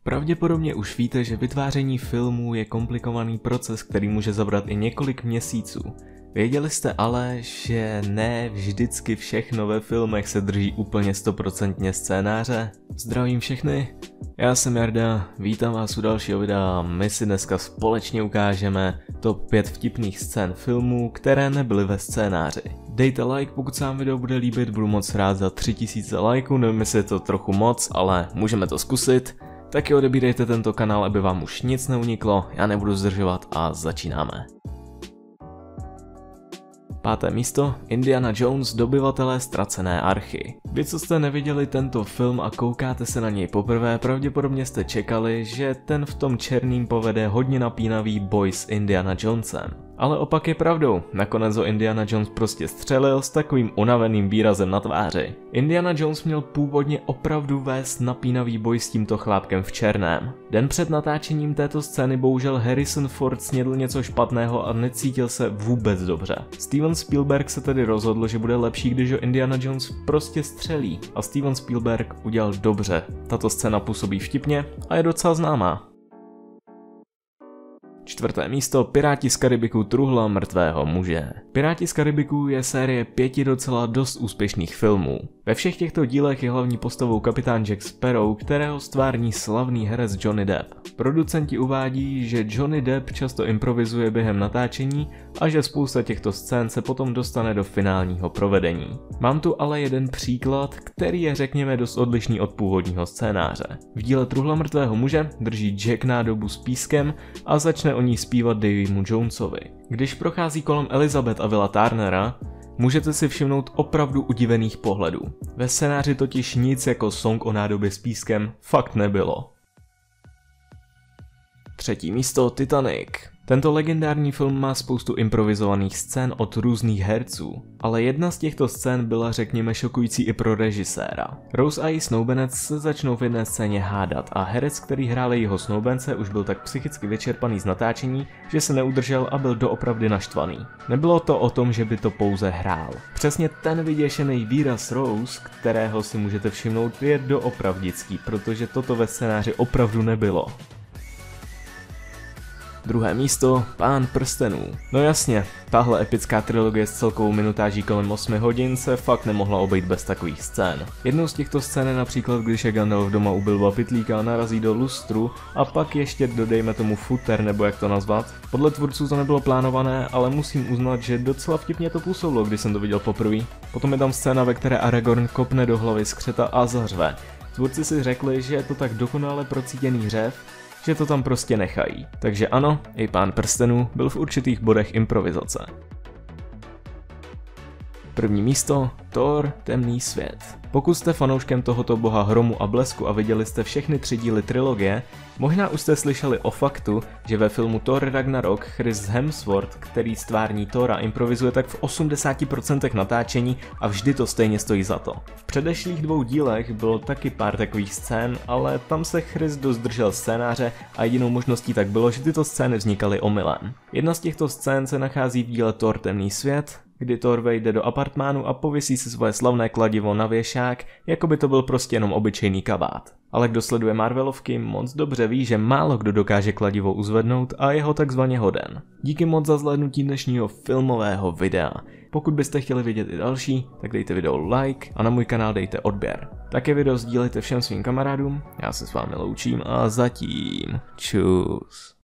Pravděpodobně už víte, že vytváření filmů je komplikovaný proces, který může zabrat i několik měsíců. Věděli jste ale, že ne vždycky všechno ve filmech se drží úplně 100% scénáře? Zdravím všechny, já jsem Jarda, vítám vás u dalšího videa a my si dneska společně ukážeme top 5 vtipných scén filmů, které nebyly ve scénáři. Dejte like, pokud se vám video bude líbit, budu moc rád za 3000 lajků, nevím, jestli je to trochu moc, ale můžeme to zkusit. Taky odebírejte tento kanál, aby vám už nic neuniklo, já nebudu zdržovat a začínáme. 5. místo, Indiana Jones, dobyvatelé ztracené archy. Vy, co jste neviděli tento film a koukáte se na něj poprvé, pravděpodobně jste čekali, že ten v tom černým povede hodně napínavý boj s Indiana Jonesem. Ale opak je pravdou, nakonec ho Indiana Jones prostě střelil s takovým unaveným výrazem na tváři. Indiana Jones měl původně opravdu vést napínavý boj s tímto chlápkem v černém. Den před natáčením této scény bohužel Harrison Ford snědl něco špatného a necítil se vůbec dobře. Steven Spielberg se tedy rozhodl, že bude lepší, když ho Indiana Jones prostě střelí. A Steven Spielberg udělal dobře. Tato scéna působí vtipně a je docela známá. 4. místo, Piráti z Karibiku, truhla mrtvého muže. Piráti z Karibiku je série 5 docela dost úspěšných filmů. Ve všech těchto dílech je hlavní postavou kapitán Jack Sparrow, kterého stvární slavný herec Johnny Depp. Producenti uvádí, že Johnny Depp často improvizuje během natáčení a že spousta těchto scén se potom dostane do finálního provedení. Mám tu ale jeden příklad, který je řekněme dost odlišný od původního scénáře. V díle Truhla mrtvého muže drží Jack nádobu s pískem a začne o ní zpívat Davymu Jonesovi. Když prochází kolem Elizabeth a Willa Turnera, můžete si všimnout opravdu udivených pohledů. Ve scénáři totiž nic jako song o nádobě s pískem fakt nebylo. 3. místo, Titanic. Tento legendární film má spoustu improvizovaných scén od různých herců, ale jedna z těchto scén byla řekněme šokující i pro režiséra. Rose a její snoubenec se začnou v jedné scéně hádat a herec, který hrál jeho snoubence, už byl tak psychicky vyčerpaný z natáčení, že se neudržel a byl doopravdy naštvaný. Nebylo to o tom, že by to pouze hrál. Přesně ten vyděšený výraz Rose, kterého si můžete všimnout, je doopravdický, protože toto ve scénáři opravdu nebylo. 2. místo, Pán prstenů. No jasně, tahle epická trilogie s celkovou minutáží kolem 8 hodin se fakt nemohla obejít bez takových scén. Jednou z těchto scén je například, když je Gandalf doma u Bilba Pytlíka a narazí do lustru a pak ještě dodejme tomu futer, nebo jak to nazvat. Podle tvůrců to nebylo plánované, ale musím uznat, že docela vtipně to působilo, když jsem to viděl poprvé. Potom je tam scéna, ve které Aragorn kopne do hlavy skřeta a zařve. Tvůrci si řekli, že je to tak dokonale procítěný řev, že to tam prostě nechají. Takže ano, i Pán prstenů byl v určitých bodech improvizace. 1. místo, Thor, temný svět. Pokud jste fanouškem tohoto boha hromu a blesku a viděli jste všechny 3 díly trilogie, možná už jste slyšeli o faktu, že ve filmu Thor Ragnarok Chris Hemsworth, který stvární Thora, improvizuje tak v 80% natáčení a vždy to stejně stojí za to. V předešlých 2 dílech bylo taky pár takových scén, ale tam se Chris dost držel scénáře a jedinou možností tak bylo, že tyto scény vznikaly omylem. Jedna z těchto scén se nachází v díle Thor temný svět, kdy Thor vejde do apartmánu a pověsí si svoje slavné kladivo na věšák, jako by to byl prostě jenom obyčejný kabát. Ale kdo sleduje Marvelovky, moc dobře ví, že málo kdo dokáže kladivo uzvednout a je ho takzvaně hoden. Díky moc za zhlédnutí dnešního filmového videa. Pokud byste chtěli vidět i další, tak dejte video like a na můj kanál dejte odběr. Také video sdílejte všem svým kamarádům, já se s vámi loučím a zatím čus.